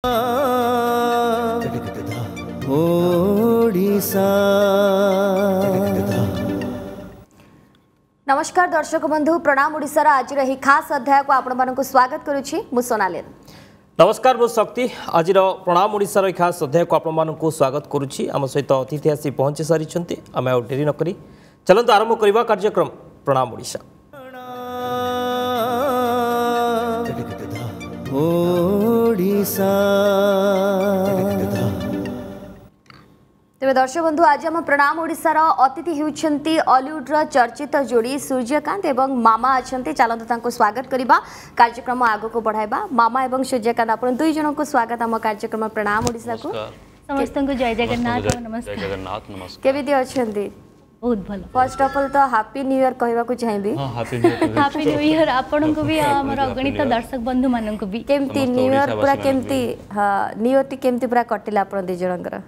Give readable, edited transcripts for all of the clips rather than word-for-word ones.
नमस्कार दर्शक बंधु प्रणाम ओडिशार आज ही खास अध्याय को आपण मानक स्वागत करुछि मु सोनाली। नमस्कार मु शक्ति आज प्रणाम ओडिशार खास अध्याय को आपण मानक स्वागत करुछि। आम सहित अतिथि आसी पहुंची सारी आम आ डेरी नक चलते आरंभ करवा कार्यक्रम प्रणाम ओडिशा। तेज दर्शक बंधु आज आम प्रणाम ओडिशार अतिथि होउछंती हॉलीवुडर चर्चित जोड़ी सूर्यकांत एवं मामा अच्छा चलते तांको स्वागत करवा कार्यक्रम आग को बढ़ाइबा। मामा एवं सूर्यकांत आपण दुई जन को स्वागत आम कार्यक्रम प्रणाम ओडिशा को। समस्त को जय जगन्नाथ नमस्कार। केविदी अछंती? बहुत भल। फर्स्ट ऑफ ऑल तो हैप्पी न्यू ईयर कहबा को चाहिबी। हां हैप्पी न्यू ईयर आपन को भी हमर अगणित दर्शक बंधु मानन को भी। केमती न्यू ईयर पूरा केमती हां न्यू ईयर टी केमती पूरा कटिला आपण दि जनकर?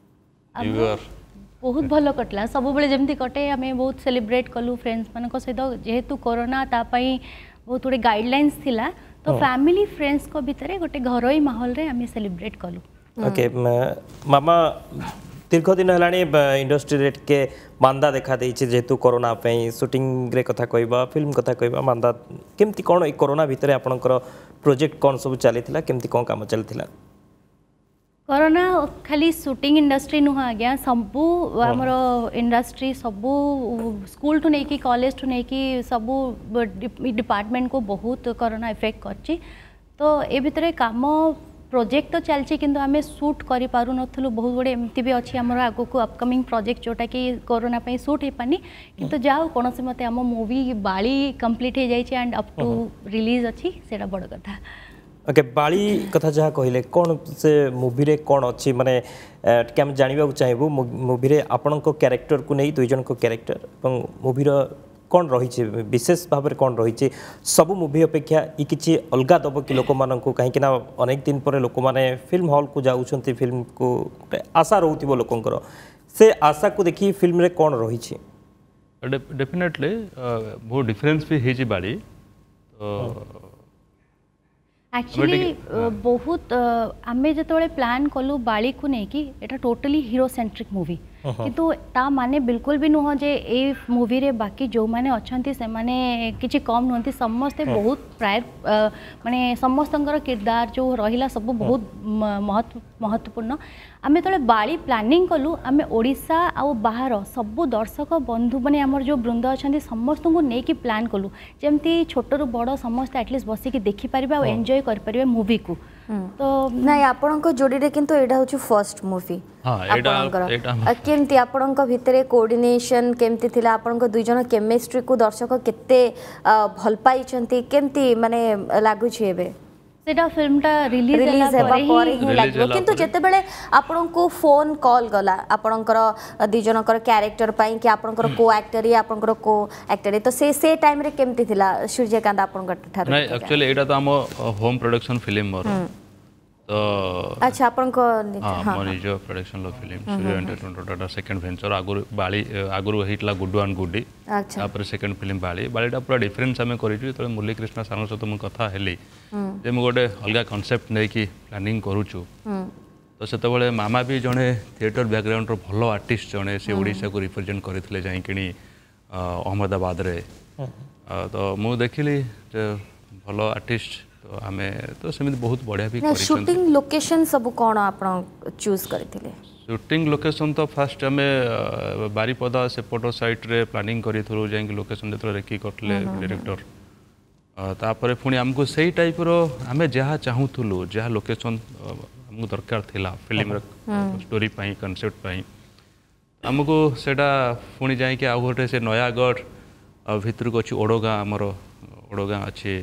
बहुत भल कटला सब बेले जमती कटे आम बहुत सेलिब्रेट कलु फ्रेंड्स मान सहित जेहेतु कोरोना तापाई बहुत गुड़े गाइडलाइंस थिला तो फैमिली फ्रेंड्स को भितर गोटे घरोई माहौल रे आम सेलिब्रेट कलु। ओके मामा दीर्घ दिन है इंडस्ट्री रे के मांदा देखा देछि जेहेतु कोरोना शूटिंग रे कथा कहबा फिल्म कथा कहबा मांदा केमती कोन कोरोना भितर आपनकर प्रोजेक्ट कोन सब चलीथिला केमती कोन काम चलीथिला? कोरोना खाली शूटिंग इंडस्ट्री नुह आज्ञा सबू आमर इंडस्ट्री सबू स्कूल ठू नहीं कॉलेज ठू नहीं सबू डिपार्टमेंट को बहुत कोरोना इफेक्ट करछि। तो ए भितर काम प्रोजेक्ट तो चलछि किंतु आमे शूट करि पारु नथलु बहुत बड़े एमती भी अछि हमर आगो को अपकमिंग प्रोजेक्ट जोटा कि कोरोना पे शूट हे पानी किंतु जाओ कोनसे मते हम मूवी बाली कंप्लीट हे जाइछि एंड अप टू रिलीज अछि सेटा बड़ कथा। ओके बाली कथा जहाँ कहले कौन से मूवी रे कौन अच्छी माने टिके हम जानवा चाहबू मूवी रे आपन को कैरेक्टर को नहीं दुई जन को कैरेक्टर और मूवी रो कौन रही विशेष भाव में कौन रही सब मूवी अपेक्षा ये किसी अलग दब कि लोक मान कहीं अनेक दिन पर लोक मैंने फिल्म हॉल को जाऊँच फिल्म को आशा रोथो लोकंर से आशा को देखी फिल्म रे कौन रही? डेफिनेटली बहुत डिफरेंस भी है बाली एक्चुअली बहुत आमे जतबे प्लान कलु बाली को नहीं कि एटा टोटली हीरो सेंट्रिक मूवी किंतु ता माने बिल्कुल भी नुह जे ए मूवी रे बाकी जो माने अछंती से माने किछि कम नहंती समस्ते बहुत प्राय माने समस्तंकर किरदार जो रहिला सब बहुत महत्वपूर्ण। आमे तले बाली प्लानिंग कलु आमे ओडिसा आ बाहर सब दर्शक बंधु माने हमर जो वृंद अछंती समस्त को नहीं कि प्लान कलु जेमती छोट रु बड़ समस्त एटलीस्ट बसी कि देखि परिबा और एन्जॉय कर परिबा मूवी को। तो नहीं आपण को जोड़ी रे किंतु एडा होछु फर्स्ट मूवी। हां एडा केमती आपण को भितरे कोऑर्डिनेशन केमती थिला आपण को दुई जन केमिस्ट्री को दर्शक केते भल पाई छंती केमती माने लागु छी एबे सेटा फिल्म टा रिलीज हेबा पर ही लागो किंतु जते बेले आपण को फोन कॉल गला आपणकर दुई जनकर कैरेक्टर पई कि आपणकर को एक्टर या आपणकर को एक्टर तो से टाइम रे केमती थिला सूर्यकांत आपणकर ठार? नहीं एक्चुअली एटा तो हम होम प्रोडक्शन फिल्म मोर तो अच्छा अपन को हां मनी जो प्रोडक्शन लो film Surya entertainment second venture आगुर बाली आगुर हिटला गुड्डू एंड गुड्डी तापर सेकंड फिल्म बाली बालीटा पूरा डिफरेंस हमें करिछु तो मुरली कृष्ण सानो सहित मु कथा हेली जे मु गोटे अलग कांसेप्ट नै कि प्लानिंग करूछु तो सेते बेले मामा भी जने थिएटर बैकग्राउंड रो भलो आर्टिस्ट जने से ओडिसा को रिप्रेजेंट करथिले जाई किनी अहमदाबाद रे तो मु देखिली भलो आर्टिस्ट तो हमें तो सेमिति बहुत बढ़िया भी करिसन। शूटिंग लोकेशन सब कोन आपण चूज करथिले? शूटिंग लोकेशन तो फर्स्ट हमें बारीपदा सेपटो साइट रे प्लानिंग करिथुरु जाई लोकेशन जेतरे रेकी करथले डायरेक्टर तापर पुणी हमको सही टाइप रो हमें जहाँ चाहूलु जहाँ लोकेशन हमको दरकार थिला फिल्म स्टोरी पाई कॉन्सेप्ट पाई हमको सेटा पुणी जाई के आ गोटे से नयागढ़ भितर को अछि ओडोगा हमर ओडोगा अछि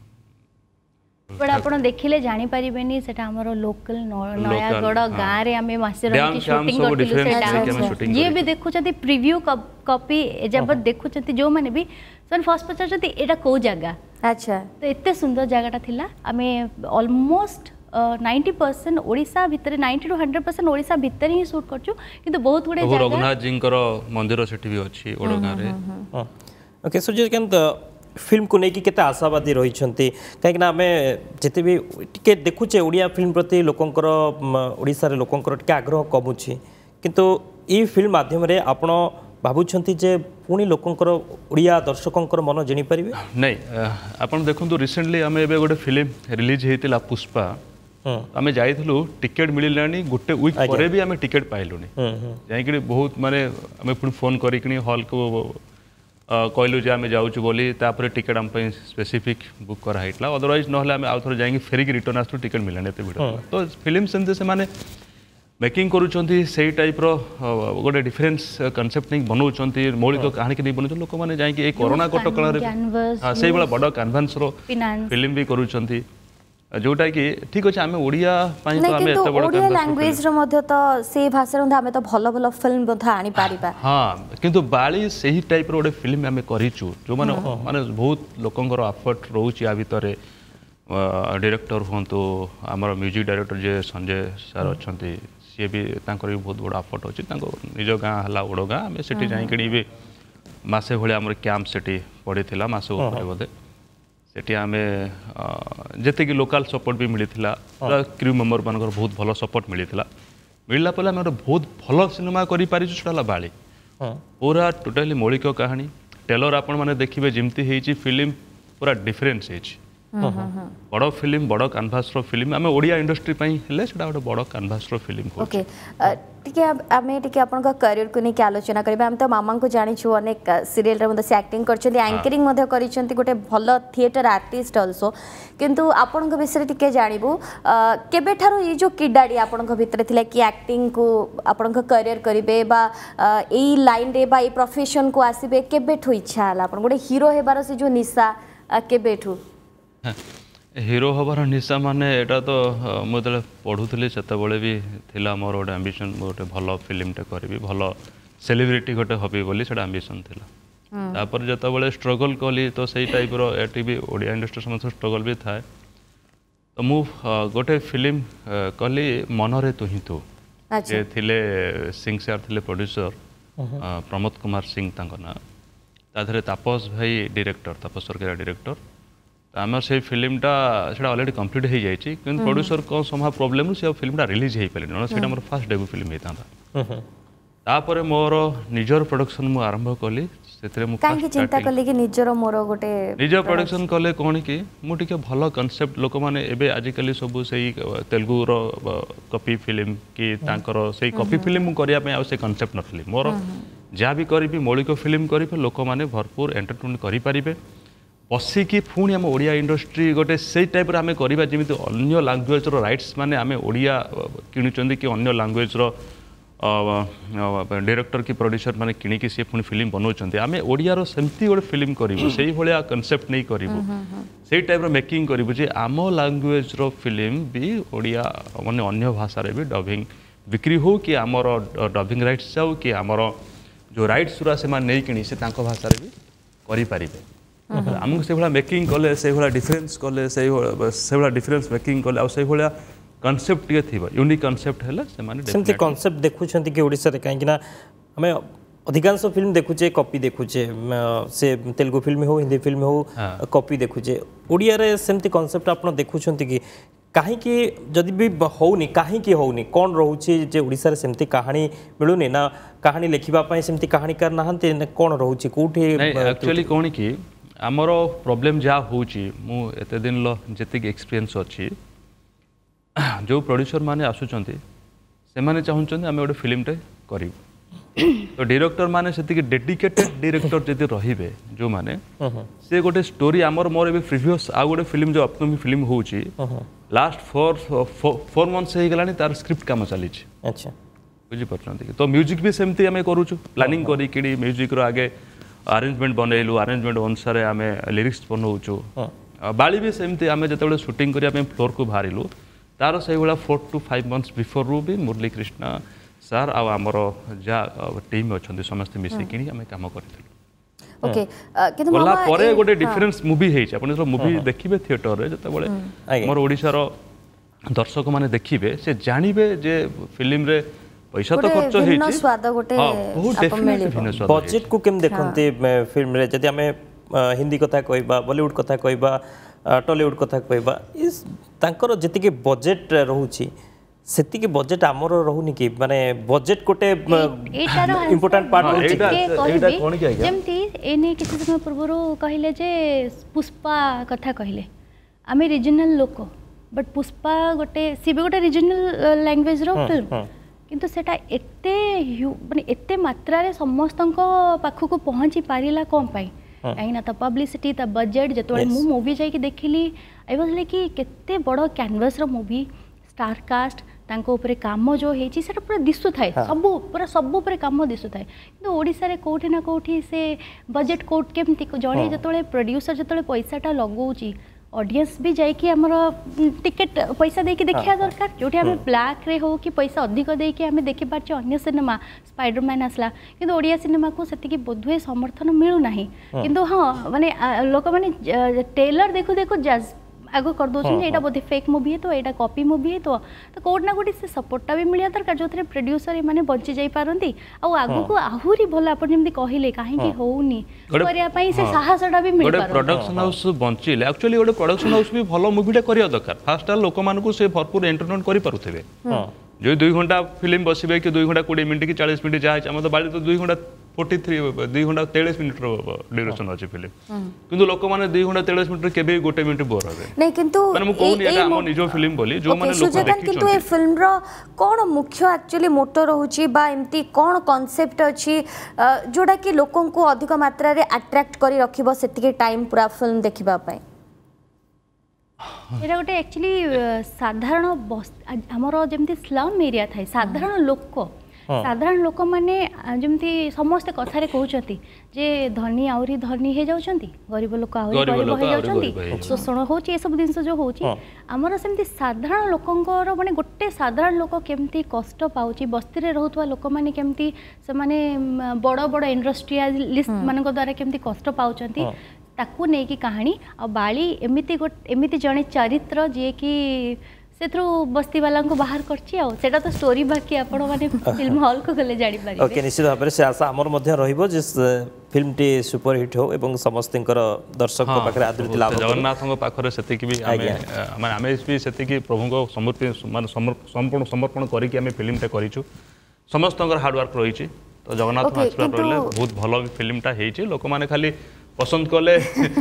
बड़ा आपण देखिले जानि परिबेनी सेटा हमरो लोकल नयागढ़ गाँ रे हमें मासे रही शूटिंग करथिलु ये भी देखु छथि प्रीव्यू कॉपी जब देखु छथि जो माने भी सन फर्स्ट पचार छथि एटा को जगह अच्छा तो एते सुंदर जगहटा थिला हमें ऑलमोस्ट 90% ओडिसा भितर 90 to 100% ओडिसा भितर ही शूट करछु किंतु बहुत गुडे जगह रघुनाथ जी मंदिर सेठी भी अछि ओडोगा रे। ओके सूर्यकांत फिल्म को लेकिन केते आशावादी रही कहीं आम जिते भी टे देखुचे ओडिया फिल्म प्रति लोकंकर ओडिशारे लोकंकर टिके आग्रह कमुची किंतु ई फिल्म माध्यम रे आपण भाबुछंती जे पुणी लोकंकर ओडिया दर्शकंकर मन जानि परिबे नहीं आपण देखंतु रिसेंटली आमे एबे गोटे फिल्म रिलीज हेतिला पुष्पा आमे जाइथलु टिकेट मिलिलानी गोटे वीक परे भी आमे टिकेट पाइलुनी जाइकि बहुत माने आमे पुणी फोन करिकनी हॉल को कहलु जे आमे जाउछु बोली तापर टिकेट आम पे स्पेसिफिक बुक करा हितला अदरवाइज नहले आमे आउथर जाइकि फेरिक रिटर्न आस्तु टिकेट मिलाने एते भिड तो फिल्म सेमते से माने मेकिंग करूछंती सेही टाइप रो गोटे डिफरेंस कांसेप्ट नहीं बनाउछंती मौलिक कहानी के नहीं बनाउछन लोक माने जाइकि ए कोरोना कटकळा रे हां सेही बडा बड कैनवास रो फिल्म भी करूछंती जोटा कि ठीक अच्छे आम ओडिया तो आम एत बड़ ओडिया लैंग्वेज रो मध्ये तो से भाषा रो आमे तो भलो भलो फिल्म बथा आनी पारिबा हां किंतु बाली सही टाइप रो ओडे फिल्म आमे करिचु जो माने माने बहुत लोकंगर एफर्ट रहउची आ भितरे डायरेक्टर होंतो हमर म्यूजिक डायरेक्टर जे संजय सर अछंती सी भी तांकर भी बहुत बड़ एफर्ट अछि तांको निज गां हला ओडो गां आमे सेठी जाई कणी भी मासे भले हमर कैंप सेठी पड़ीथिला मासे ऊपर बोधे सेठी आमे जते कि लोकल सपोर्ट भी मिलिथिला क्रू मेंबर मानकर बहुत भलो सपोर्ट मिलिथिला मिलला पले आमे बहुत भलो सिनेमा करि पारिछु छला बाली पूरा टोटली मौलिक कहानी टेलर आपण माने देखिबे जिमती हेची फिल्म पूरा डिफरेंस हेची बड़ फिल्म बड़ कैनवास रो फिल्म आमे ओडिया इंडस्ट्री पई हेले सेटा गोटे बड़ कैनवास रो फिल्म हो ओके टिके आमे टिके आपन का करियर को नै के आलोचना करबे हम तो मामा को जानि छु अनेक सीरियल रे मध्ये से एक्टिंग करछन्ती एंकरिंग मध्ये करिसन्ती गोटे भलो थिएटर आर्टिस्ट आल्सो किंतु आपन को विषय टिके जानिबु केबे थारो ई जो किडाडी आपन को भीतर थिला कि एक्टिंग को आपन को करियर करिबे बा एई लाइन रे बा ए प्रोफेशन को आसीबे केबे ठो इच्छा हला आपन गोटे हीरो हेबार से जो निशा केबे ठो हीरो हबार निशा माने एटा तो मुझे पढ़ुली से भी थिला मोर गोटे एम्बिशन गोटे भल फिल्म टे करी भल सेलिब्रिटी गोटे हबी बोली से एम्बिशन थिला तापर जतबले स्ट्रगल कली तो सही टाइप रो एटी भी ओडिया इंडस्ट्री समस्त स्ट्रगल भी थाए तो मु गोटे फिल्म कली मनरे तु ही तू जे थिले सिंह सर थिले प्रोड्यूसर प्रमोद कुमार सिंह तांको ना ताधरे तापस भाई डायरेक्टर तापस सरकार डायरेक्टर आम से फिल्मटा से अलरेडी कम्प्लीट हो जाए कि प्रोड्यूसर कौन समा प्रोब्लेम से फिल्मटा रिलीज हो पारे ना से मोर फास्ट डेब्यू फिल्म होता तापर मोर निजर प्रोडक्शन मु आरंभ कली से काहे चिंता कली कि निजर मोर गोटे निजर प्रोडक्शन कले कोन कि मु टिके भलो कांसेप्ट लोक माने एबे आजिकली सब सही तेलुगु रो कॉपी फिल्म कि तांकर सही कॉपी फिल्म मु करिया पे आ से कांसेप्ट नथली मोर जा भी करी मौलिक फिल्म करी लोक माने भरपूर एंटरटेनमेंट करि परिबे बसिकी पुणी आम ओडिया इंडस्ट्री गोटे से टाइप आम करवा जमी अन्य लांगुएज राइट्स माने आम ओडिया किणुचंदी कि अन्य लांगुएज डायरेक्टर कि प्रोड्यूसर माने किणिकी सी पुणी फिल्म बनाउछंती आम ओडिया सेमती गोटे फिल्म करूँ से भाया कनसेप्ट नहीं करूँ से टाइप मेकिंग करूँ जे आम लांगुएज फिल्म भी ओडिया माने अन्य भाषा भी डबिंग बिक्री हो कि आमर डबिंग राइट्स जाऊ कि आमर जो राइट्स गुरा से नहीं किणी से भाषा भी करें आमको से भाया मेकिंग कले से भाया डिफरेंस कले से भाया डिफरेंस मेकिंग कले से भाया कनसेप्ट टे थी यूनिक कनसेप्ट है सेमती कनसेप्ट देखुं कि ओडिशा रे कहीं आम अधिकांश फिल्म देखुचे कॉपी देखुचे से तेलुगु फिल्म हो हिंदी फिल्म हो कॉपी देखुचे ओडिया रे सेमती कनसेप्ट आप देखुं कि कहीं जदि भी होनी कहीं होनी कौन रोचे जे ओडिशा रे सेमती कहानी मिलूनी ना कहानी लिखा सेमती कहानीकार नहांती कौन रोचे कोठी एक्चुअली कौन कि आमर प्रॉब्लम जहाँ होते दिन जी एक्सपीरियंस अच्छी जो प्रोड्यूसर माने आसुचंती से माने चाहते आम गोटे फिल्म टे करूँ तो डायरेक्टर माने से डेडिकेटेड डायरेक्टर जदि रहिबे जो माने से गोटे स्टोरी आमर मोर ए प्रीवियस आ गोटे फिल्म जो अपकमिंग फिल्म होची लास्ट 4 मंथ्स हो गलानी तार स्क्रिप्ट काम चली अच्छा बुझी परछंती तो म्यूजिक भी सेमती आम करूछु प्लानिंग करी कि म्यूजिक रो आगे अरेंजमेंट बनैलु अरेंजमेंट अनुसार आम लिरिक्स बनाऊँ बाली भी सेमती आम जो शूटिंग करने फ्लोर को बाहरिलु तार से 4 to 5 months बिफोर रू भी मुरली कृष्णा सर आमर जहाँ टीम अच्छा समस्त मिसिकी आम कम करूँ गला परे गोटे डिफरेंस मूवी है जो मूवी देखिए थिएटर रे जो मोर ओडिशार दर्शक माने देखिए से जानवे जे फिल्म रे पैसा तो खर्च है स्वाद गोटे बजेट को केम देखंती फिल्म रे जदि हमें हिंदी कथा कहबा बॉलीवुड कथा कहबा टॉलीवुड कथा कहबा इस तांकर जतिके बजेट रहउची सेतिके बजेट आमर रहउनी कि माने बजेट कोटे इंपोर्टेंट पार्ट एटा कोन कि आज्ञा जेमती एने किसी समय पूर्व कहले जे पुष्पा कथा कहले आमे रीजनल लोक बट पुष्पा गोटे सी भी गोटे रीजनल लैंग्वेज रो फिल्म किंतु सेटा एते माने एते मात्रा रे समस्त पाखु को पहुंची पारिला कोन पाई कहीं तो पब्लिसिटी ता बजेट जतोळे मु मूवी जाई कि देखिली आई वाज लाइक कि केते बड़ कैनवास रो मूवी स्टार कास्ट तांको ऊपर काम जो हेची सेटा पूरा दिसु थाए सब ऊपर काम दिसु थाए किंतु ओडिसा रे कोठी ना कोठी से बजेट कोट केमती जणे जतोळे प्रोड्यूसर जतोळे पैसाटा लगौची ऑडियंस भी जाई कि हमर टिकट पैसा दे के देखिया दरकार जोठी हमें ब्लैक रे हो कि पैसा अधिक दे के हमें देखि पाछ अन्य सिनेमा स्पाइडरमैन आसला किंतु ओडिया सिनेमा को सेति कि बोधवे समर्थन मिलु नाही किंतु हां माने लोक माने ट्रेलर देखु देखु जज आगो कर दो एटा बोधे फेक मूवी है तो एटा कॉपी मूवी है तो कोड ना कोडी से सपोर्टटा भी मिलिया दरकार जोथरे प्रोड्यूसर माने बंची जाई पारंती आ आगो को आहुरी भला अपन जेमदी कहिले काहे कि होउनी करिया पई से साहसटा भी मिल पारो प्रोडक्शन हाउस बंचिले एक्चुअली गोटे प्रोडक्शन हाउस भी भलो मूवीटा करिया दरकार फास्ट लोक मानकु से भरपूर एंटरटेनमेंट करि पारुथेबे जो 2 घंटा फिल्म बसिबे कि 2 घंटा 20 मिनिट कि 40 मिनिट जा हम तो बाली तो 2 घंटा 43 2 घंटा 43 मिनिट रो ड्यूरेशन अछि फिल्म किंतु लोक माने 2 घंटा 43 मिनिट केबे 1 मिनिट बोर होबे नहीं किंतु माने मु कोन एटा हम निजो फिल्म बोली जो माने लोक देखि किंतु ए फिल्म रो कोन मुख्य एक्चुअली मोटो रहउची बा एम्ति कोन कांसेप्ट अछि जोडा कि लोकन को अधिक मात्रा रे अट्रैक्ट करी रखिबो सेति के टाइम पूरा फिल्म देखिबा पय एटा गोटे एक्चुअली साधारण हमर जेमती स्लम एरिया थाई साधारण लोक माने जेमती समस्त कथारे कहउचंती जे धनी आउरी धनी हे जाउचंती गरीब लोक आउरी गरीब हे जाउचंती शोषण होची ए सब दिन जो होची हमर सेमती साधारण लोकंकर माने गोटे साधारण लोक केमती कष्ट पाउची बस्ती रे रहउतवा लोक माने केमती से माने बड़ बड़ इंडस्ट्रियलिस्ट मानक द्वारा केमती कष्ट पाउचंती ताकू नहीं कि कहानी आ बाली एमिति जने चरित्र जे कि सेथरु बस्ती वाला को बाहर करछि आ सेटा तो स्टोरी बाकी आपण माने फिल्म हॉल को गले जानि पारि ओके निश्चित भाव से आशा हमर मध्य रहिबो जे फिल्म टी सुपर हिट हो एवं समस्तकर दर्शक को पाखरे आदृति लाभ जगन्नाथ को पाखरे सेति कि भी आमे भी सेति कि प्रभु को संपूर्ण समर्पण करी कि आमे फिल्म टे करिछु समस्तकर हार्ड वर्क रहिछि तो जगन्नाथ आशीर्वाद रहले बहुत भलो फिल्मटा हेछि लोक माने खाली पसंद कले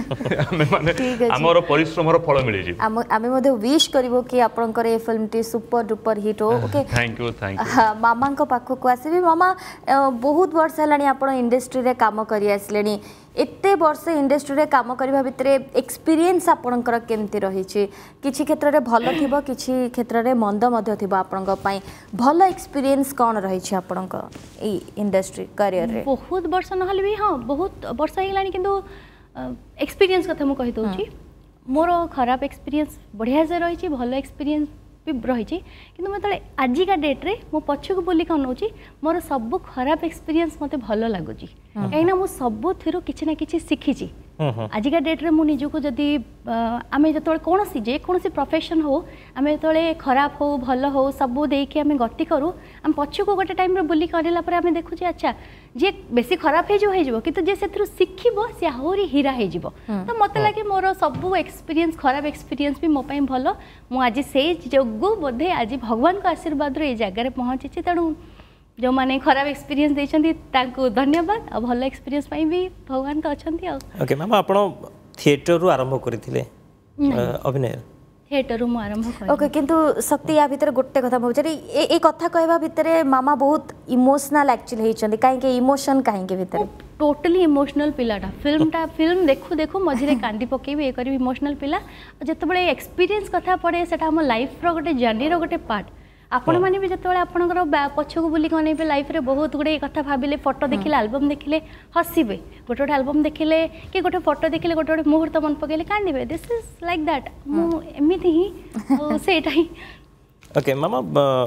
आमर परिश्रम फल मिल जी आमे मध्ये विश करबो कि आपनकर ए फिल्म टी सुपर डुपर हिट हो ओके थैंक यू मामा को पाखो को आसीबी मामा बहुत वर्ष हलानी आपण इंडस्ट्री रे काम करी आसलेनी एते वर्ष इंडस्ट्री रे काम करबा भितरे एक्सपीरियंस आपनकर केमती रही छि किछि क्षेत्र रे भलो थिबो किछि क्षेत्र रे मंद मध्ये थिबो आपनक पई भलो एक्सपीरियंस कोन रही छि आपनक ए इंडस्ट्री करियर रे बहुत वर्ष नहले भी हां बहुत वर्ष हेलानी किंतु एक्सपीरियंस कथा मु कहि दोछि मोर खराब एक्सपीरियंस बढ़िया से रही छि भलो एक्सपीरियंस भी रही किंतु मैं आजिका डेट रे मो पछक बोली कनौची मोर सब खराब एक्सपीरियंस मते भलो लागुची कहीं मु सब थिरु किछि ना किछि सिखिची आजिका डेट रे मु निजको जदी आमे जतोळे कोनोसी जे कोनोसी प्रोफेशन हो आमे जतोळे खराब हो भलो हो सब देखे आमे गति करू हम पछको गोटे टाइम रे बोली करला पर आमे देखु जे अच्छा जे बेसी खराब हे जो किंतु जे सेथरु सिखिबो से आहुरी हीरा हे जिवो तो मते लागे मोर सब एक्सपीरियंस खराब एक्सपीरियंस भी मो पई भलो मु आज से जोगु बोधे आज भगवान का आशीर्वाद रे ए जगह रे पहुंची छी तणु जो माने खराब एक्सपीरियंस देछंती ताको धन्यवाद आ भलो एक्सपीरियंस पई भी भगवान तो अछंती आ ओके मैम आपण थिएटर रु आरंभ करथिले अभिनय थिएटर रु आरंभ कर ओके किंतु शक्ति या भीतर गोटे कथा बुझरी ए कथा कहबा भीतर मामा बहुत इमोशनल एक्चुअली हेचंती काहे के इमोशन काहे के भीतर टोटली इमोशनल पिलाटा फिल्म देखु देखु मझिरे कांदी पकेबी ए करी इमोशनल पिला जते बळे एक्सपीरियंस कथा पड़े सेटा हम लाइफ रो गोटे जर्नी रो गोटे पार्ट आपण माने भी जते आपणकर पछको बुली कने पे लाइफ रे बहुत गुडे कथा भाबिले फोटो देखिले एल्बम देखिले हसिबे गोटे गोटे एल्बम देखिले कि गोटे फोटो देखिले गोटे गोटे मुहूर्त मन पकेले कांदिबे दिस इज लाइक दैट मु एमिति ही सेटा ही ओके मामा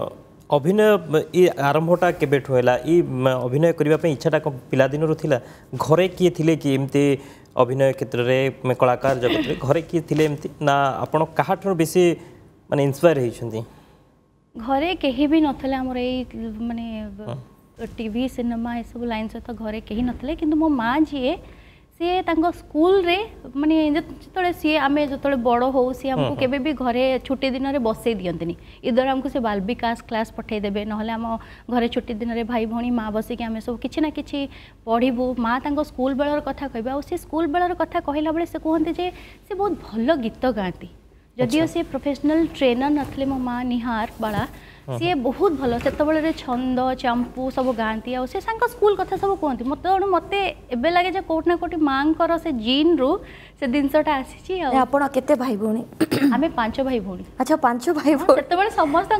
अभिनय ई आरंभटा केबेठो हैला ई अभिनय करबा पे इच्छाटा पिला दिन रो थिला घरे किए थिले कि एमते अभिनय क्षेत्र रे कलाकार जगत रे घरे किए थिले एमती ना आपण काहाठर बेसी माने इंस्पायर हेछंती घरे केही भी नथले हमर ए माने टीवी सिनेमा ए सब लाइन से तो घरे केही नथले किंतु मो मां जी सी स्कूल रे माने जो सी आम जो बड़ हो सी हमको केबे भी घरे छुट्टी दिन में बसई दियंतनी इधर हमको से बाल विकास क्लास पठेदेवे ना आम घरे छुट्टी दिन में भाई भौणी माँ बसिक आम सब किसी ना कि पढ़ू माँ स्कूल बेलर कथा कह सी स्कूल बेलर कथा कहला बेले से कहते जे से बहुत भल गीत गाती जदिओ सी प्रोफेशनल ट्रेनर नथिले मो माँ निहार बाला सी बहुत भल से छंद चंपू सब गाँती आ स्कूल कथा सब कहती मत मत एबे लगे जे कोट ना कोटी माँ कर से जीन रु से जिनसटा आसी आपण केते भाई भौणी आमे 5 भाई भौणी अच्छा 5 भाई भौणी सेते समस्त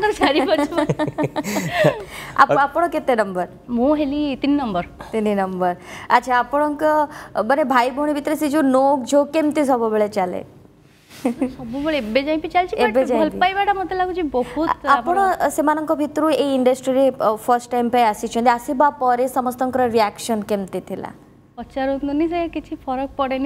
4-5 आपण केते नंबर मु हेली 3 नंबर अच्छा आपण माने भाई भौणी भीतर से जो नोक जो केमते सब बेले चले सब बेले एबे जाई पे चलची भल पाइबाटा मते लागु बहुत आपण सेमानक भितरु ए इंडस्ट्री रे फर्स्ट टाइम पे आसी छन आसीबा परे समस्तंकर रिएक्शन केमते थिला पचारूनी से किसी फरक पड़ेनी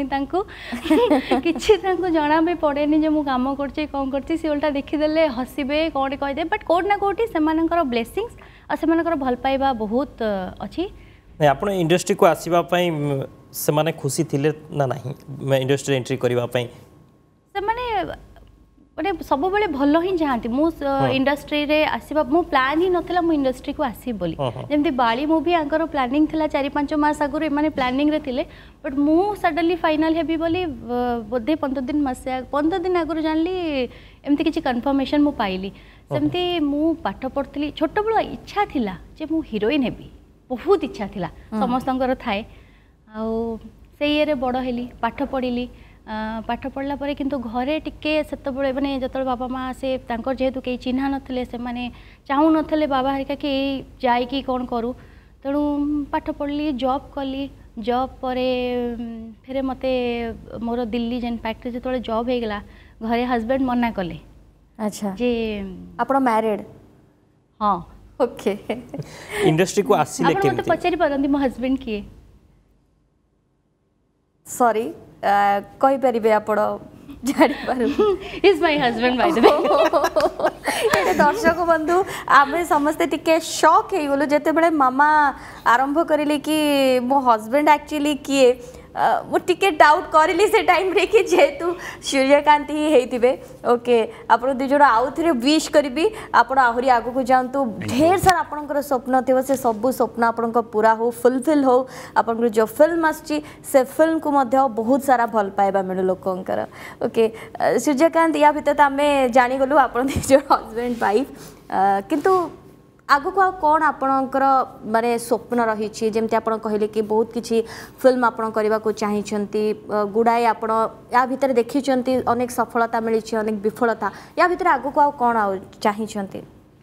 किसी जना भी पड़ेनी जो मुझे कम कर कौन कर सी उल्टा देखीदे हसबे कौन कहीदे बट कौट ना कौटी से ब्लेसिंग्स और से भल पाइबा बहुत अच्छी आप इंडस्ट्री को आसवाई से माने खुशी थिले ना नहीं इंडस्ट्री एंट्री करने से माने सब बेले भल ही चाहती मु इंडस्ट्री रे आसीबा मु प्लान ही नथला मु इंडस्ट्री को आसी बोली जेमती बाली मूवी आंकर प्लानिंग थिला 4-5 मास आगु माने प्लानिंग रे थिले बट मु सडनली फाइनल हेबी बोली बोधे 15 दिन आगु जानली एमती किछि कंफर्मेशन मु पाइली सेमती मु पाठ पढ़थली छोट बळ इच्छा थिला जे मु हीरोइन हेबी बहुत इच्छा थिला समस्तंकर थाए आ से ये बड़ हेली पाठ पढ़िली पाठ पढ़ला परे किंतु घरे टिके सेतबळे माने जतल बाबा माँ से तांकर जेहेतु कई चिन्हा नथिले से माने चाहू नथिले बाबा हरिका कि जाई कि कोन करू तेणु पाठ पढ़ली जॉब कली जॉब परे फिर मते मोर दिल्ली जेन फैक्ट्री जतले जॉब हे गेला घरे हस्बैंड मना कले अच्छा जे आपण मैरिड हां ओके इंडस्ट्री को आसीले केमती मते पचारि परंती मो हस्बैंड किए सॉरी कहि परिबे आपण जानि पारु is my husband by the way दर्शक बंधु आमे समस्ते टिके शॉक हे गेलो जेते बेले मामा आरंभ करिले कि मो हस्बैंड एक्चुअली किए वो टिके डाउट करली से टाइम रे कि जेतु सूर्यकांत ही हेतिबे ओके आपण दु जोड़ आउ थरे विश करबी आपण आहुरी आगु को जानतु ढेर सारा आपनकर स्वप्न थिबो से सब स्वप्न आपनकर पूरा हो फुलफिल हो आपनकर जो फिल्म आछि से फिल्म को मध्य बहुत सारा भल पाइबा मिलु लोकंकर ओके सूर्यकांत या भितर आमे जानि गलु आपण दु जोड़ हस्बैंड वाइफ किंतु आगु को कौन आपणकर माने स्वप्न रही जमती आप कहले कि बहुत किसी फिल्म आपण करने को चाहिए गुड़ाए आप भितर देखी अनेक सफलता मिली अनेक विफलता या भितर आगु को कौन चाहिए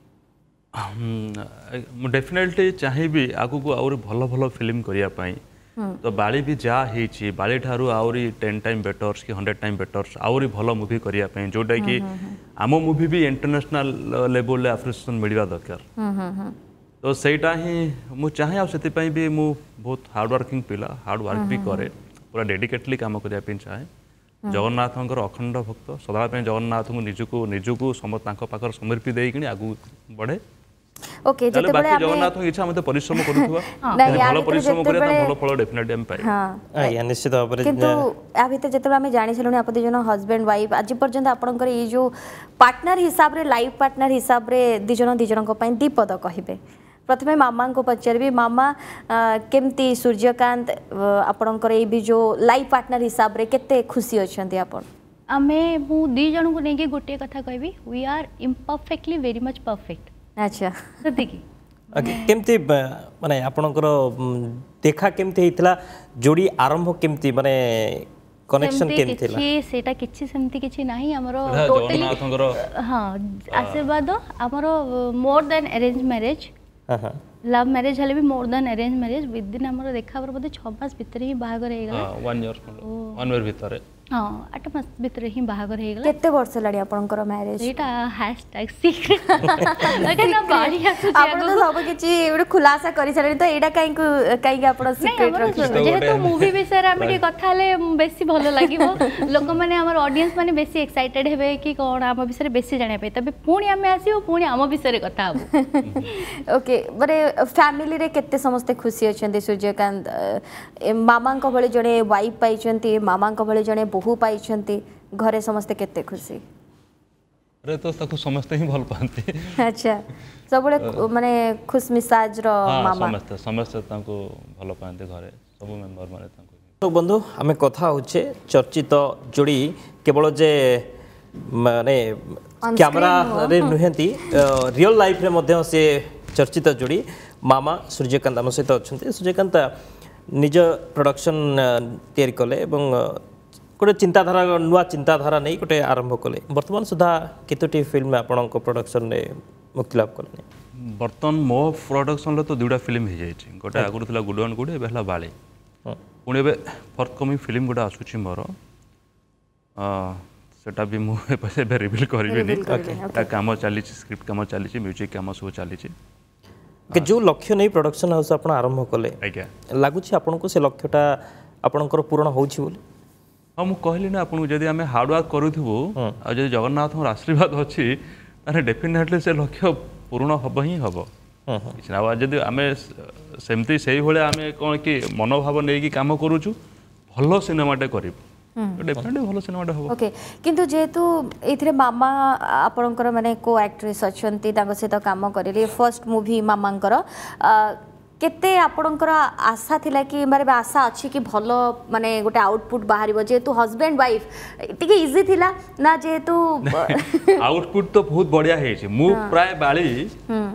डेफिनेटली चाहिए आगु को आउरी भल भल फिल्म करने तो बाली भी जहाँ होती बाली ठारू आउरी 10 टाइम बेटर्स कि 100 टाइम बेटर्स आउरी भल मुवी करने जोटा कि आम मुवी भी इंटरनेशनल लेवल एप्रिसिएशन मिलवा दरकार तो सेटा ही मु चाहे आ सेति भी मु बहुत हार्ड वर्किंग पिला हार्ड वर्क भी करे पूरा डेडिकेटली काम करने चाहे जगन्नाथ अखंड भक्त सदा जगन्नाथ को निजको समस्त पाखर समर्पित देकी आगू बढ़े ओके बाकी जगन्नाथ इच्छा मते परिश्रम करूथुवा भलो परिश्रम करिया त भलो फल डेफिनेटली हम पाइ हां या निश्चित भाबरे किंतु आ भितर जतबे हम जानि छलुनी आप जन हस्बैंड वाइफ आज पर्यंत आपनकर ये जो पार्टनर हिसाब रे लाइफ पार्टनर हिसाब रे दिजन को पई दीपद कहिबे प्रथमे मामा को पचारबी मामा केमती सूर्यकांत आपनकर ये भी जो लाइफ पार्टनर हिसाब रे केते खुशी अछंती आपन आमे मु दी जन को नेकी गोटे कथा कहबी we are imperfectly very much perfect अच्छा सतिकी केमती माने आपनकर देखा केमती हितला जोड़ी आरंभ केमती माने कनेक्शन केमती ला सेटा किछि सेमती किछि नाही हमरो टोटली हां आशीर्वाद हमरो मोर देन अरेंज मैरिज हां लव मैरिज हले भी more than arrange marriage with दिन हमरो देखा पर बोधे 6 मास भीतर ही बाहागर हे गेला 1 ईयर भीतर हां 8 मास भीतर ही बाहागर हे गेला केते वर्ष लाडी आपनकर मैरिज एटा #सीक्रेट अगर ना बाली आसु आपण तो सब किछि एबे खुलासा करि छले तो एडा काई आपण सीक्रेट रखि जेहेतु मूवी विषय आमे टी कथा हले बेसी भलो लागिवो लोक माने हमर ऑडियंस माने बेसी एक्साइटेड हेबे कि कोन आम विषय बेसी जाने पे तबे पुणी आमे आसीओ पुणी आम विषय कथा हबो ओके बरे फैमिली रे केते समस्ते खुशी अछंती सूर्यकांत मामा को भले जड़े वाइफ पाइछंती मामा को भले जड़े बहु पाइछंती घरे समस्ते केते खुशी अरे तो ताको समस्ते ही भल पाते अच्छा सब माने खुश मिजाज रो मामा समस्ते समस्ते ताको भल पाते घरे सब मेंबर माने ताको तो बंधु आम कथा होचे चर्चित जोड़ी केवल जे माने कैमरा रे नुहंती रियल लाइफ रे मध्य से चर्चित जोड़ी मामा सूर्यकांत आम सहित अच्छा सूर्यकांत निज प्रोडक्शन तैयारी कले एवं गोटे चिंताधारा नुआ चिंताधारा नहीं गोटे आरंभ कले वर्तमान सुधा केतोटी फिल्म आपण प्रोडक्शन रे मुक्ति लाभ कले बर्तन मो प्रोडक्शन रे तो दुटा फिल्म हो जाए गोटे आगुरी थिला गुड वन गुड एबे हला बाले पुणी एबे फॉरकमिंग फिल्म गोटे आसुची मोर सेटा भी मु एबे रिवील करबेनी ता काम चली स्क्रिप्ट काम चली म्यूजिक काम सब चली के जो लक्ष्य नहीं प्रोडक्शन हाउस आपण आरंभ कले आज्ञा लागुची आपण को से लक्ष्यटा आपणकर पूर्ण होउची बोली हाँ मुझे कहली ना आपको जदि आम हार्डवर्क करूँ आ जगन्नाथ आशीर्वाद अच्छी डेफिनेटली से लक्ष्य पूर्ण हम ही हम कि आम सेमती से आम कौन कि मनोभाव नहीं कम करुचु भल सिनेमाटे करूँ डेफिनेटली भल सिनेमाटे हम ओके किंतु जेहेतु एथिरे मामा आपणकर माने को एक्ट्रेस अछंती तांको सहित काम करिले फर्स्ट मूवी मामांकर केते आपणकर आशा थिला कि मारे आशा अच्छी कि भलो माने गोटे आउटपुट बाहर जेहेतु हस्बैंड वाइफ टिके इजी थिला ना जेहेतु आउटपुट तो बहुत बढ़िया है मु प्राय बाली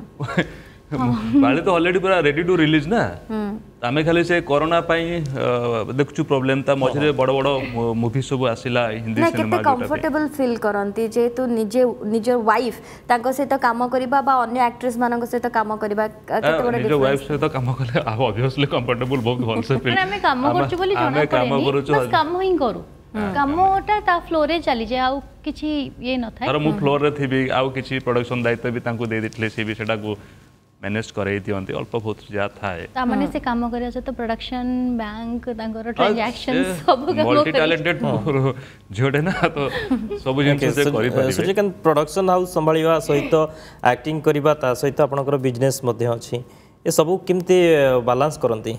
बाली तो ऑलरेडी पूरा रेडी टू रिलीज ना आमे खाली से कोरोना पाई देखछु प्रॉब्लम ता मझरे बड़ बड़ मूवी सब आसिला हिंदी सिनेमा केते कंफर्टेबल फील करंती जेहेतु निजे वाइफ तांको सहित काम करबा बा अन्य एक्ट्रेस मानक सहित काम करबा केते बड़ निजे वाइफ सहित काम करले ऑब्वियसली कंफर्टेबल बहुत भल से फील हमें काम करछु बोली जणा पड़ेनी बस काम ही करू कामटा ता फ्लोर रे चली जाय आउ किछि ये न थाय अरे मु फ्लोर रे थिबी आउ किछि प्रोडक्शन दायित्व भी तांको दे दितले से भी सेटा को मैनेज करे दियंती अल्प बहुत जा थाए ता माने से काम करे से तो प्रोडक्शन बैंक तांकर ट्रांजैक्शन सब मल्टी टैलेंटेड जोडे ना तो सब जिंस से करि परिबे सूर्यकांत प्रोडक्शन हाउस संभाळिबा सहित एक्टिंग करबा ता सहित आपनकर बिजनेस मध्ये अछि ए सब किमते बैलेंस करंती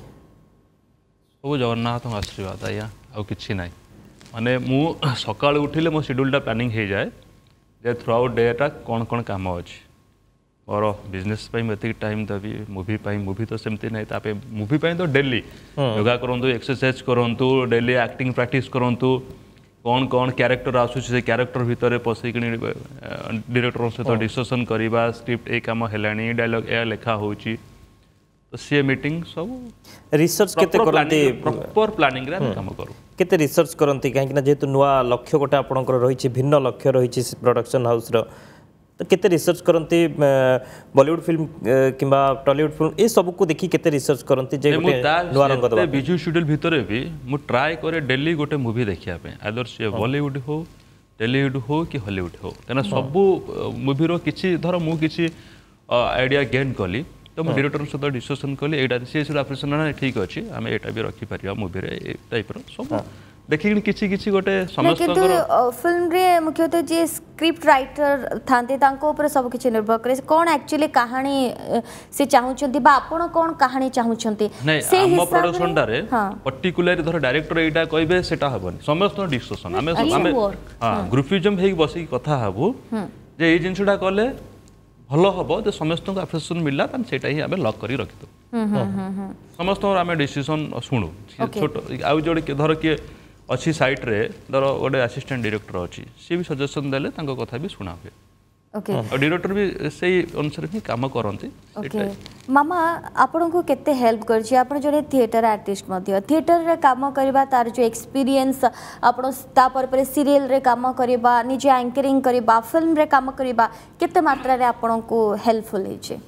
सब जगन्नाथ आशीर्वाद आया आ किछि नै माने मु सकाळ उठिले मो शेड्यूलटा प्लानिंग हे जाय जे थ्रू आउट डेटा कोन कोन काम अछि और बिजनेस पाई मते टाइम दबी मूवी तो सेमती नहीं तापे मूवी पाई तो डेली योगा करंतु एक्सरसाइज करंतु डेली एक्टिंग प्रैक्टिस करंतु कौन कौन कैरेक्टर आसु से कैरेक्टर भीतर पसई कि डायरेक्टर सहित डिस्कशन करबा स्क्रिप्ट ए काम हेलानी डायलॉग ए लेखा होची तो सी मीटिंग सब रिसर्च केते करंती प्रॉपर प्लानिंग रे काम करू केते रिसर्च करंती काहे कि जेतु नुवा लक्ष्य गोटे आपनकर रहिछि भिन्न लक्ष्य रहिछि प्रोडक्शन हाउस रो तो केते रिसर्च करंती बॉलीवुड फिल्म किंबा टॉलीवुड फिल्म ए सब को देखि केते रिसर्च करंती जे गोटे नुवा रंग दबा बिजू शेड्यूल भीतर भी मु ट्राई करे डेली गोटे मूवी देखिया पे आदर से बॉलीवुड हो टॉलीवुड हो कि हॉलीवुड हो कना सब मूवी रो किछि धर मु किछि आइडिया गेन कली तो मु डायरेक्टर सहित डिस्कशन कली एटा से ऑपरेशन ना ठीक अछि हमें एटा भी रखि परिया मूवी रे ए टाइप रो सब देखि किछि किछि गोटे समस्त फिल्म रे मुख्यतः जे स्क्रिप्ट राइटर थांते तांको ऊपर सब किछि निर्भर करे कोन एक्चुअली कहानी से चाहुचंती बा आपण कोन कहानी चाहुचंती से हम प्रोडक्शन डारे पर्टिकुलर धर डायरेक्टर एटा कहबे सेटा हबनी समस्त डिस्कशन हमें हां ग्रुपिज्म हेक बसी कथा हबु जे ए जिंसडा कले भलो हबो जे समस्त को एप्रिसिएशन मिलला तन सेटा ही हमें लॉक करी रखि दो समस्त हमें डिसीजन सुनु छोट आउ जोड़े धर के अच्छी साइट रे धर गोटे असिस्टेंट डायरेक्टर अच्छी सी भी सजेशन देले तांको कथा भी सुना हुए ओके और डायरेक्टर भी सही अनुसार ही काम करंती ओके मामा आपन को केते हेल्प करछि आपन जोरे थिएटर आर्टिस्ट मध्ये थिएटर रे काम करबा तार जो एक्सपीरियंस आपन ता पर सीरियल रे काम करबा निजे एंकरिंग करबा फिल्म रे काम करबा केते मात्रा रे आपन को हेल्पफुल हे छै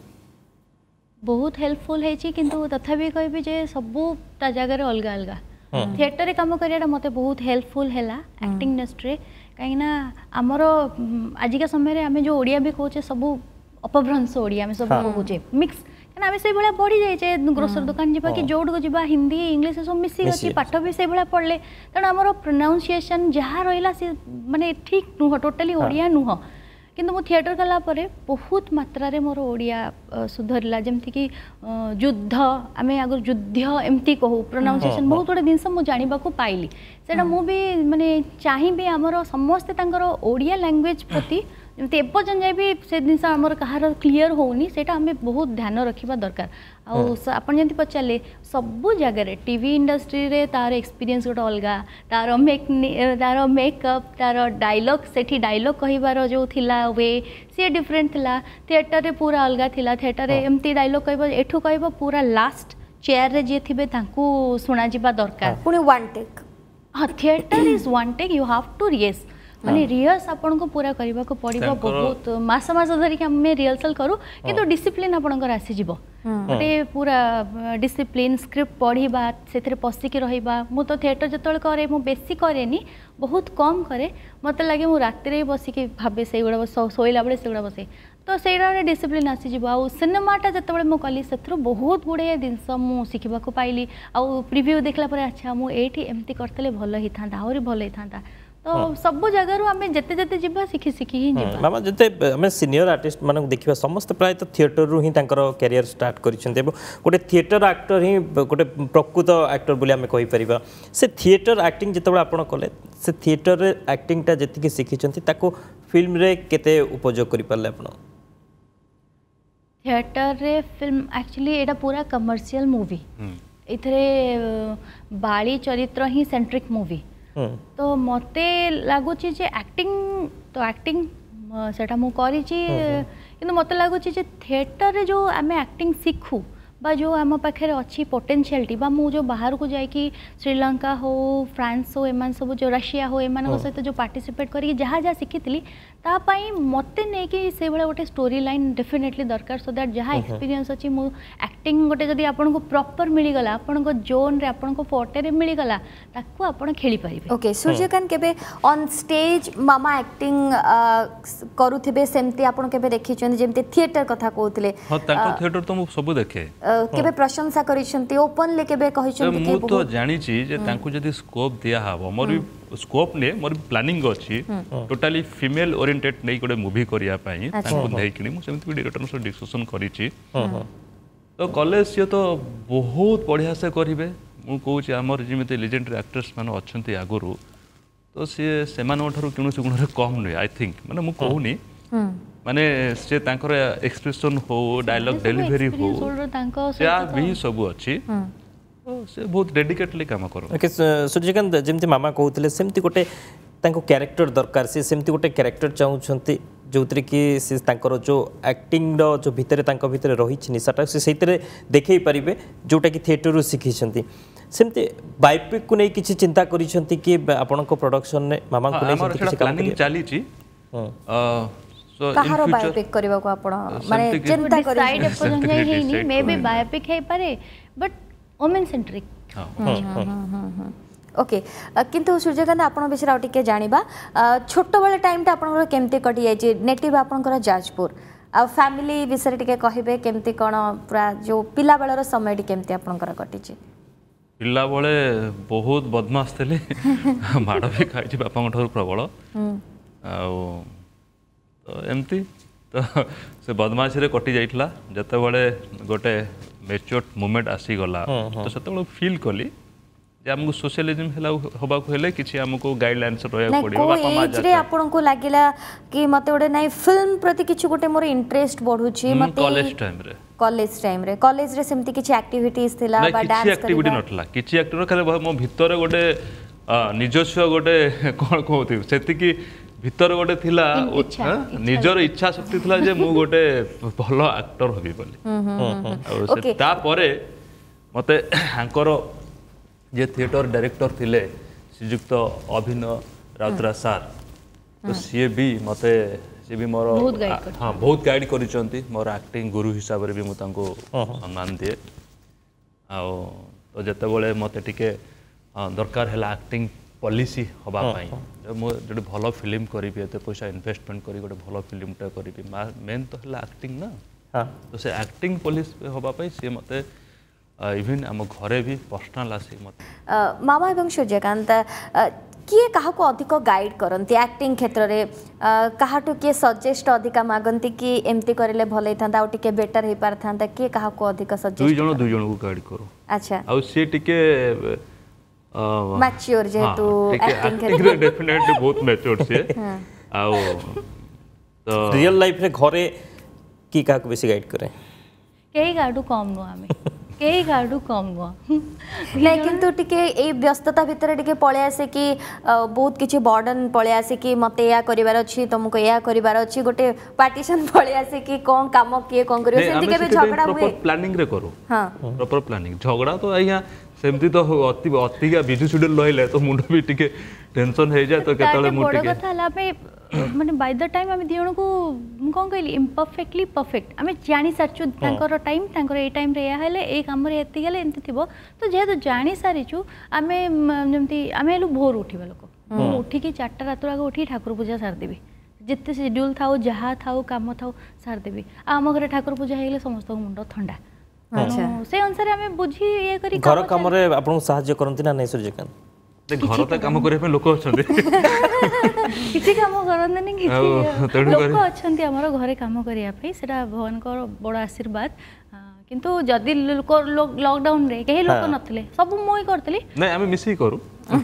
बहुत हेल्पफुल है किंतु तथापि कहबी जे सबू ता जगह रे अलग अलग थिएटर रे काम करिया मते बहुत हेल्पफुल हैला एक्टिंग इंडस्ट्री कहीं ना आमर आजिका समय रे आमे जो ओडिया भी कहूचे सब अपभ्रंश ओडिया में सब कहूचे मिक्स कना आमे से भला पढ़ी जाय जे ग्रोसर दुकान जिबा कि जोड को जिबा हिंदी इंग्लिश सब मिसी अछि पाठ भी से भला पढ़ले तण आमर प्रोनाउंसिएशन जहा रहिला से माने ठीक नुह टोटली ओडिया नुह किंतु मु थिएटर कला परे बहुत मात्रा रे मोर ओडिया सुधरला जमती कि युद्ध आमे आगर युद्ध एमती कहू प्रोनाउंसिएशन बहुत गुडे जिनस मु जानिबा को पाइली सेटा मु भी माने चाहिबी हमर समस्त तांकर ओडिया लैंग्वेज प्रति जमती एपर्यंत जाय भी से जिनस हमर कहार क्लियर होनी सेटा हमें बहुत ध्यान रखिबा दरकार आपन जंती पचाले सबु जगह रे टीवी इंडस्ट्री रे तार एक्सपीरियंस गोटे अलगा तार मेकअप तार डायलॉग सेठी डायलॉग कहिबार जो थिला वे सी डिफरेंट थिला थिएटर रे पूरा अलगा थिला थिएटर रे एमती डायलॉग कहबो एठू कहबो पूरा लास्ट चेयर रे जे थिबे तांको सुना जिबा दरकार पुनी वन टेक हां theatre is one take you have to rehearse माने रिहर्स आपन को पूरा करबा को पड़िबो बहुत मास मास धरि के हम रिहर्सल करू किंतु डिसिप्लिन आपन को आसी जिवो गोटे पूरा डिसिप्लिन स्क्रिप्ट पढ़ा से पशिकी रहा मु तो थिएटर जो करे मु बेसी करेनी बहुत कम करे मत लगे मु राति बसिकी भावे से गुड़ा शोला बेले से बसे तो से डिसिप्लिन आसीज आउ सिनेमाटा जो मुझे कली से बहुत गुड़े जिनस मुझे शिखा पाइली आउ प्रिव्यू देखला अच्छा मुझे एमती करते भल होता आहरी भल होता तो सब जगह आम जिते जिते जा शिखी शिखी ही मामा जिते आम सीनियर आर्टिस्ट मान देखा समस्त प्राय तो थिएटर रु ही कैरियर स्टार्ट कर गोटे थिएटर एक्टर ही गोटे प्रकृत एक्टर बोली आम कहीपर से थिएटर एक्टिंग जिते आपड़ कले से थिएटर एक्टिंगटा जी शिखी फिल्म रे केते उपयोग कर पारे आप थिएटर रे फिल्म एक्चुअली एटा पूरा कमर्शियल मूवी इथरे बाली चरित्र ही सेंट्रिक मूवी तो मते लगुच एक्टिंग तो एक्टिंग सेटा मु करी किंतु मते लगुच थिएटर रे जो आम एक्टिंग शिखु बा जो आम पाखे अच्छी पोटेंशियलिटी बा मु जो बाहर को जाकि श्रीलंका हो फ्रांस हो एमान सब जो रशिया हो एमान सहित जो पार्टिसिपेट करी जहाँ जहाँ शिखी तापाई मते नहीं कि से भाया गोटे स्टोरी लाइन डेफिनेटली दरकार सो दैट जहाँ एक्सपीरियंस अच्छी मु एक्टिंग गोटे जदि आपन को प्रॉपर मिलगला आपन को जोन रे आपन को फोटे रे मिलगला ताकू आपन खेली पारिबे ओके सूर्यकांत केबे ऑन स्टेज मामा एक्टिंग करूथिबे सेमती आपन केबे देखि छन जेमते थिएटर कथा कहउतले हां ताको थिएटर तो मु सब देखे केबे प्रशंसा करिसंती ओपन ले केबे कहिसंती कि मु तो जानि छी जे तांको जदि स्कोप दिया हाबो मोर स्कोप ने मोर प्लानिंग अछि टोटली फीमेल ओरिएंटेड नै गोटे मूवी करिया पई तांको देई किनी मु सेमति डायरेक्टर से डिस्कशन करि छी तो कॉलेज से तो बहुत बढ़िया से करिवे मु कहू छी हमर जेमिति लेजेंडरी एक्टर्स माने अछंती आगुरु तो से मानो ठारू किनुसी गुण रे कम नै आई थिंक माने मु कहूनी माने से तांकर एक्सप्रेशन हो डायलॉग डिलीवरी हो या भी सब अछि से बहुत डेडिकेटली काम करो ओके सूर्यकांत जेमती मामा कहउतले सेमती गोटे तांको कैरेक्टर दरकार से सेमती गोटे कैरेक्टर चाहउछंती जोतरे कि से तांकर जो एक्टिंग रो जो भितरे तांको भितरे रही छि निसाटा से सेतरे देखै परिबे जोटा कि थिएटर रु सिखि छंती सेमती बायोपिक को नै किछि चिंता करि छंती कि आपन को प्रोडक्शन ने मामा को नै किछि प्लानिंग चाली छि कहारो बायोपिक करबा को आपण माने चिंता करि साइड एपोजन जाय हेनी मे बी बायोपिक हे पारे बट वुमेन सेंट्रिक ओके किंतु सूर्यकांत आपण विषय आउटिके जानिबा छोट बेले टाइमटा आपण केमते कटि जाय छि नेटिव आपण जाजपुर आ फैमिली विषय टिके कहिबे केमते कोन पूरा जो पिला बेलर समय टी केमते आपण कटि छि पिला बेले बहुत बदमाश थले माड़ भी खाइ छि बापा ठोर प्रबल आ तो एमती तो से बदमाशी रे कटि जाइतला जते बेले गोटे मैच्योर मोमेंट आसी गला तो सेते बेले फील कली जे हमको सोशलिज्म हला होबा को हेले किछि हमको गाइडलाइंस रहया पड़िबो बापा मा एज रे आपन को लागिला कि मते ओडे नै फिल्म प्रति किछि गोटे मोर इंटरेस्ट बढ़ु छि मते कॉलेज टाइम रे सेमति किछि एक्टिविटीज थिला बा डांस किछि एक्टिविटी नथला किछि एक्टर खाली मो भितर गोटे निजस्व गोटे कोन कहउथि सेति कि भितर गोटे थिला निजर इच्छा शक्ति थिला जे मु गोटे भलो एक्टर होबी बोली और से ता परे मते हांकर जे थिएटर डायरेक्टर थिले श्रीजुक्त अभिनव राउतराज सार तो सी भी मते सी भी मोर हाँ बहुत गाइड करिसंती मोर एक्टिंग गुरु हिसाब रे भी मु तांको सम्मान दिए आ तो जते बेले मते टिके दरकार हैला एक्टिंग पॉलिसी हबा पई मो जडे भलो फिल्म करी एते पैसा इन्वेस्टमेंट करी गोटे भलो फिल्मटा करी मेन तो हैला एक्टिंग ना हां तो से एक्टिंग पॉलिसी हबा पई से मते इवन आम घरे भी पर्सनल आसी मत मामा एवं सूर्यकांत किए कहा को अधिक गाइड करती एक्टिंग क्षेत्र में कहाटू किए सजेस्ट अधिका मागंती कि एमती करले भल होता आउ टिके बेटर हो पार था किए कहा को अधिक सजेस्ट दुई जन को गाइड करो अच्छा आउ से टिके मैच्योर जेतु एक्टिंग क्षेत्र में डेफिनेटली बहुत मैच्योर से आउ तो रियल लाइफ रे घरे की कहा को बेसी गाइड करे कई गाडू कम नु आमे कई गाडू कम नु लेकिन तो टिके ए व्यस्तता भितर टिके पळे आसे कि बहुत किछि बर्डन पळे आसे कि मते या करिवार अछि तुमको या करिवार अछि गोटे पार्टीशन पळे आसे कि कोन काम किए कोन करियो सेंति केबे झगड़ा हुए प्रॉपर प्लानिंग रे करो हां प्रॉपर प्लानिंग झगड़ा तो आइया सेमती तो अतिगा बिजु शेड्यूल रहिले तो मुंड भी टिके टेंशन हे जाय तो केतले मु टिके बड़ कथा ला पे माने बाय द टाइम हम दियण को कोन कहली इम्परफेक्टली परफेक्ट हमें जानि सारचु तांकर टाइम तांकर ए टाइम रे या हेले ए काम रे एति गेले एंति थिबो तो जेहे तो जानि सारिचु हमें जेमती हमें हेलु भोर उठिबा लोक उठी की 4टा रात आगे उठी ठाकुर पूजा सार देबी जिते शेड्यूल थाओ जहा थाओ काम थाओ सार देबी आम घरे ठाकुर पूजा हेले समस्त मुंड ठंडा अच्छा से अनुसार हमें बुझी ये करी घर काम रे आपन सहाय्य करंती ना नै सूर्यकांत घर त काम करे पे लोक अछंती किछि काम करन नै किछि लोक अछंती हमर घरे काम करिया पे सेटा भगवान को बड़ आशीर्वाद किंतु जदी लोक लॉकडाउन रे केही लोक नथले सब मोई करतली नै हमें मिसी करू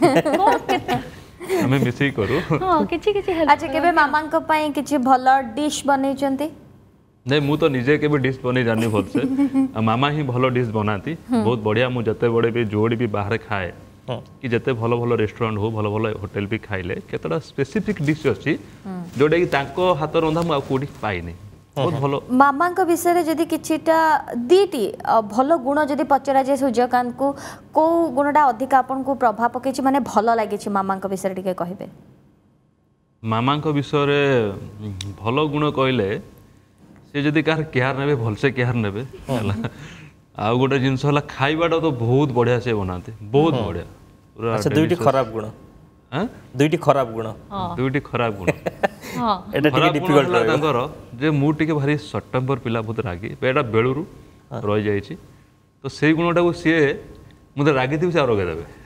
हमें मिसी करू हां किछि हेल्प अच्छा केबे मामा को पई किछि भलो डिश बनै चंती नहीं मु तो निजे के भी डिश बनै जानी भल से मामा ही भलो डिश बनाती बहुत बढ़िया मु जते बड़े भी जोड़ी भी बाहर खाए कि जते भलो भलो रेस्टोरेंट हो भलो भलो होटल भी खाइले केतडा स्पेसिफिक डिश अछि जोडे कि तांको हाथ रंधा मु कोडी पाई नै बहुत भलो मामा को विषय रे जदी किछिटा दीटी भलो गुण जदी पचरा जे सूर्यकांत को गुणटा अधिक आपन को प्रभाव पके छि माने भलो लागे छि मामा को विषय रे के कहबे मामा को विषय रे भलो गुण कहले से जदी कार केयर नेबे भल से केयर नेबे आ गोटे जिनस हला खाइबाटा तो बहुत बढ़िया से बनाते बहुत बढ़िया पूरा अच्छा दुईटी खराब गुण हां दुईटी खराब गुण दुईटी खराब गुण हां एटा टिके डिफिकल्ट रहै तांकर जे मु टिके भारी सेप्टेम्बर पिला बहुत रागी एटा बेलुरु रहि जाई छी तो सेई गुणटा को से मुदे रागी थी से आरोगे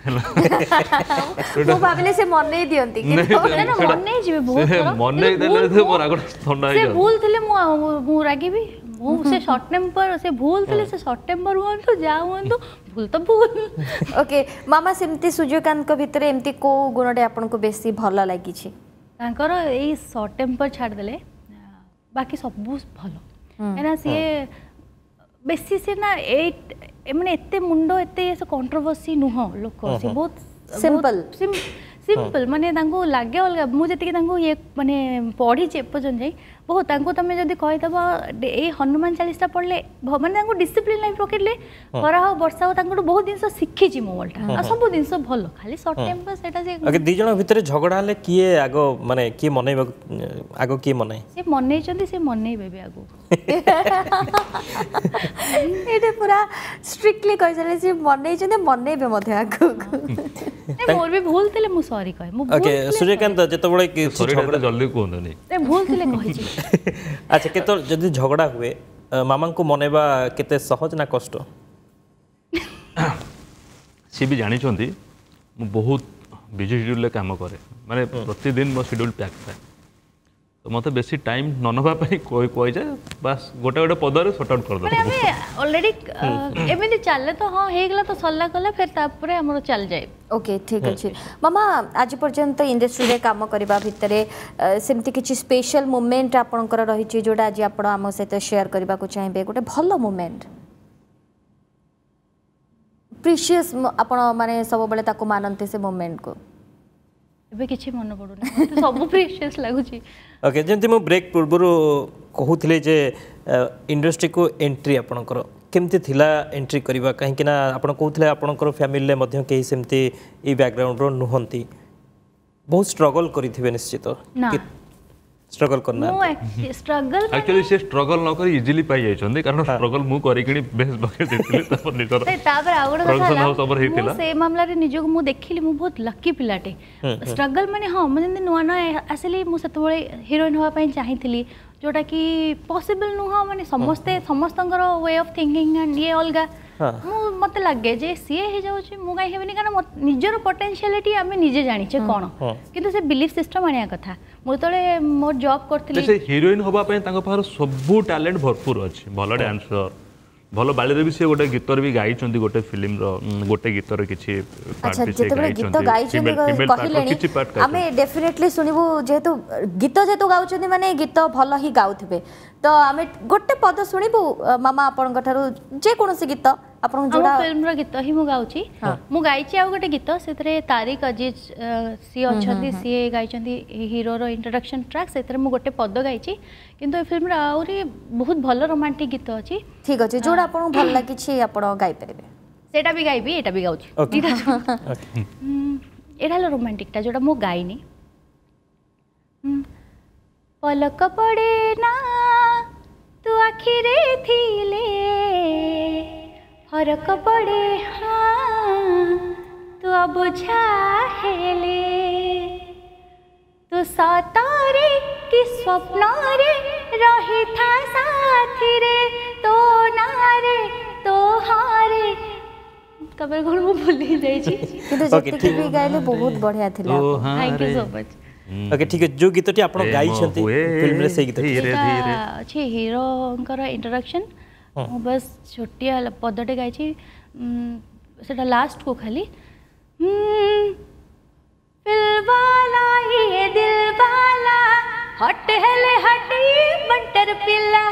देबे वो भाबिले से मन नै दियंती कि मन नै जिवे बहुत मन नै देले से मोर आगो ठंडा से भूल थिले मु रागी भी मु से शॉर्ट टेम्पर से भूल थिले से शॉर्ट टेम्पर हुन तो जा हुन तो भूल तो भूल ओके मामा सेमती सूर्यकांत को भितरे एमती को गुणटे आपन को बेसी भलो लागि छी तांकर ए शॉर्ट टेम्पर छाड़ देले बाकी सब भलो एना से बेसी से ना ए माने एते मुंडो एते ऐसे कंट्रोवर्सी नुह लोक से बहुत सिंपल माने तांको लागे अलगा मु जति तांको ये माने पढ़ी जे पर्यंत जाई बहुत तांको तमे जदी कहि दबा ए हनुमान 40 पढ़ले माने तांको डिसिप्लिन लाइफ रखिले खरा हो वर्षा हो तांको बहुत दिन सिखि छि मोबाइलटा आ सब दिन भलो खाली शॉर्ट टेम्पर सेटा से ओके दी जण भितरे झगड़ा हले किए आगो माने किए मनै आगो किए मनै से मनै चंदी से मनै बेबी आगो एटे पूरा स्ट्रिक्टली कहि चले से मनै चंदी मनै बे मध्ये आगो मोर भी भूल थिले मु सॉरी कहि मु ओके सूर्यकांत जते बळे कि झगड़ा जल्दी कोन नहीं ए भूल थिले कहि छी अच्छा केतो जदी झगड़ा हुए मामा को मनेबा केते सहज ना कष्ट सी भी जानी चंदी मु बहुत बिजी शेड्यूल काम करे माने प्रतिदिन मो शेड्यूल पैक थाए तो मते बेसी टाइम न नबा पई कोइ जाय बस गोटे गोटे पदर सॉर्ट आउट कर दो माने हमें ऑलरेडी एमिति चले तो हां हे गेला तो सल्ला कला फिर तापरे हमरो चल जाय ओके ठीक अछि मामा आज पर्यंत इंडस्ट्री रे काम करबा भितरे सेमति किछि स्पेशल मोमेंट आपनकर रही छि जोडा आज आपण हम सहित शेयर करबा को चाहेबे गोटे भलो मोमेंट प्रीशियस आपण माने सब बेले ताको मानंते से मोमेंट को एबे किछि मन पडुना तो सब प्रीशियस लागु छि ओके जेमति मो ब्रेक पूर्व कहूथिले जे इंडस्ट्री को एंट्री आपनकर केमती थिला एंट्री करबा काहे कि ना आपण कहूथिले आपनकर फैमिली ले मध्ये केही सेमती ई बैकग्राउंड रो नुहंती बहुत स्ट्रगल करिथिबे निश्चित ना स्ट्रगल करना मो स्ट्रगल एक्चुअली से स्ट्रगल न करी इजीली पाई जाय छंदी कारण स्ट्रगल मु करी किनी बेस बके देथिले तपर निकर तापर आउड कथा सब हेतिला मु से मामला रे निजो मु देखिली मु बहुत लकी पिलाटे स्ट्रगल माने हां म जंदी नुवा ना आसली मु सतबळे हीरोइन होवा पई चाहिथिली जोटा कि पॉसिबल नुह माने समस्ते समस्तंकर वे ऑफ थिंकिंग एंड ये अलगा मत लगे जे सी हो जाऊँ मुझे हेबनी कारण निजर पोटेंशियलिटी आम निजे जाचे कौन किंतु से बिलीफ सिस्टम आने कथा मुझे मोर जॉब करथि से हीरोइन होबा पय तांको पाखर सब टैलेंट भरपूर अछि भलो डांसर भलो बाली भी से गोटे गीतर भी गाई चंदी गोटे फिल्म रो गोटे गीतर किछि अच्छा जेतबे गीत गाई चंदी कहिलेनी हमें डेफिनेटली सुनिबु जेतु गीत जेतु गाउ चंदी माने गीत भलो ही गाउथबे तो हमें गोटे पद सुनिबु मामा आपन कठारु जे कोनोसी गीत आपन जोडा फिल्म रो गीत ही मु गाउची मु गाइची आ गोटे गीत सेतरे तारिक अजीज सी अछंती सी गाइचंती हीरो रो इंट्रोडक्शन ट्रैक सेतरे मु गोटे पद गाइची किंतु ए फिल्म रा आउरी बहुत भलो रोमांटिक गीत अछि ठीक अछि जोडा आपन भल लागी छी आपन गाइ परबे सेटा भी गाइबी एटा भी गाउची एटा लो रोमांटिक ता जोडा मु गाइनी पलक पड़े ना तू आखिरे थिले फरक पड़े हाँ तू अब हेले तू सतारे कि स्वप्न रे रही था साथी रे तो नारे तो हारे तबे कोन मु भूली जाई छी किंतु जति भी गाइले बहुत बढ़िया थिला thank you so much okay ठीक है जो गीतटी आपण गाई छथि फिल्म रे से गीत धीरे धीरे अछि हीरो कर इंट्रोडक्शन बस छोटिया पदटे गाई सेटा लास्ट को खाली दिलवाला ये दिलवाला हट हेले हटी बंटर पिला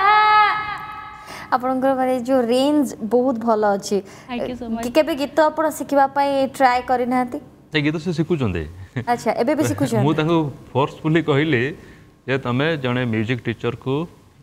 आपनकर माने जो रेंज बहुत भलो अछि थैंक यू सो मच केबे गीत आपण सिखिबा पई ट्राई करि नाहति ते गीत से सिखु चंदे अच्छा एबे भी सिखु मु ताको फोर्सफुली कहिली जे तमे जने म्यूजिक टीचर को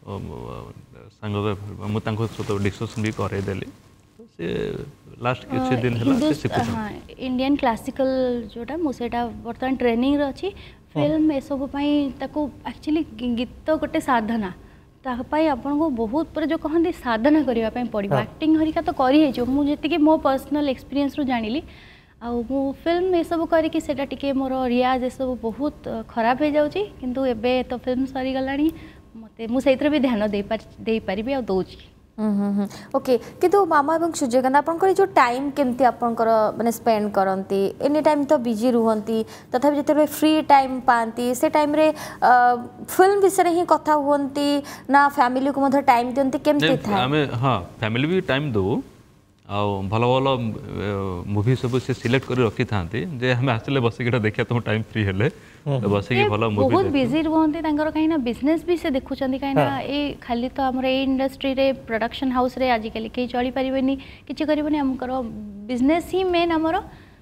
संग मु ताको सतो डिस्कशन भी करे देली से लास्ट किछ दिन हला से सिखु हां इंडियन क्लासिकल जोटा मु सेटा वर्तमान ट्रेनिंग रे अछि फिल्म ए सब पई ताको एक्चुअली गीत गोटे साधना तापाई आपन को बहुत पर जो कहंदी साधना करिवा पई पड़िबो एक्टिंग हरिका तो करि हे जो मु जेति के मो पर्सनल एक्सपीरियंस रो जानिली आ मु फिल्म ए सब करी कि सेटा टिके मोर रियाज ए सब बहुत खराब हो जाउची किंतु एबे तो फिल्म सरी गलानी मते मु सेइत्र भी ध्यान दे पारिबे आ दोची ओके किंतु मामा एवं सूर्यकांत आपनकर जो टाइम केमती आपनकर माने स्पेंड करंती एनी टाइम तो बिजी रहंती तथापि जते फ्री टाइम पांती से टाइम रे फिल्म विषय ही कथा हुंती ना फैमिली को मधे टाइम दियंती केमती था हमें हां फैमिली भी टाइम दो आ भलो भलो मूवी सब से सिलेक्ट कर रखी थांती जे हम आसले बसिक देखिया तो टाइम फ्री हेले तो बसिक भलो मूवी बहुत बिजी रहंती तांकर काइना बिजनेस भी से देखुचंदी काइना ए खाली तो हमर ए इंडस्ट्री रे प्रोडक्शन हाउस रे आज काली के चली परिबेनी किछि करबेनी हमकर बिजनेस ही मेन हमर